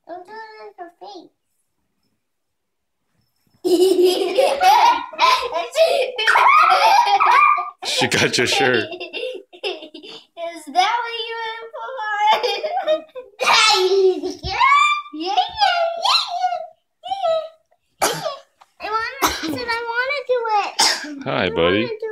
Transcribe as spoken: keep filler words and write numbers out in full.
Don't do it in her face. She got your shirt. Is that what you want to put on? Yeah, yeah, yeah, yeah. I want to. I want to do it. Hi, buddy.